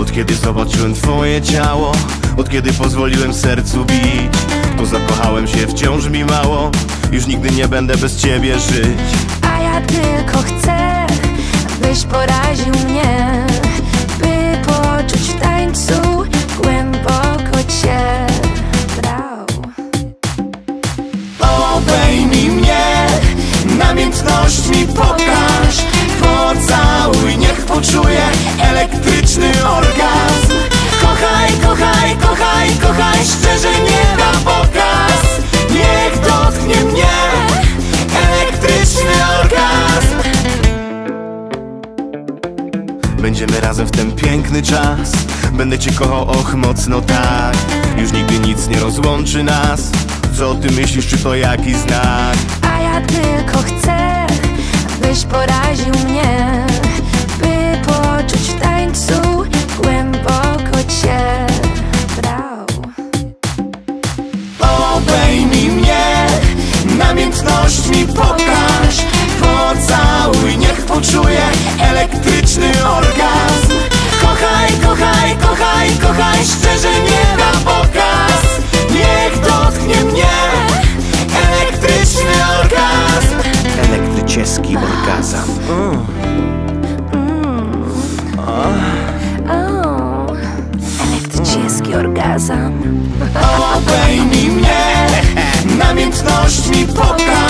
Od kiedy zobaczyłem twoje ciało, od kiedy pozwoliłem sercu bić, to zakochałem się, wciąż mi mało. Już nigdy nie będę bez ciebie żyć. A ja tylko chcę, byś poraził mnie, by poczuć w tańcu głęboko cię brał. Obejmij mnie, namiętność mi pokaż, pocałuj, niech poczuję elektryczny orgazm. Kochaj, kochaj, kochaj, kochaj, szczerze nie na pokaz. Niech dotknie mnie elektryczny orgazm. Będziemy razem w ten piękny czas, będę cię kochał, och mocno tak. Już nigdy nic nie rozłączy nas. Co ty myślisz, czy to jakiś znak? A ja tylko chcę, byś poraził mnie, by poczuć w tańcu głęboko cię brał. Obejmij mnie, namiętność mi pokaż, pocałuj, niech poczuję elektryczny orgazm. Kochaj, kochaj, kochaj, kochaj, szczerze nie na pokaz. Niech dotknie mnie elektryczny orgazm. Elektrycieski orgazm. Elektrycieski orgazm. Obejmij mnie, namiętność mi pokaż,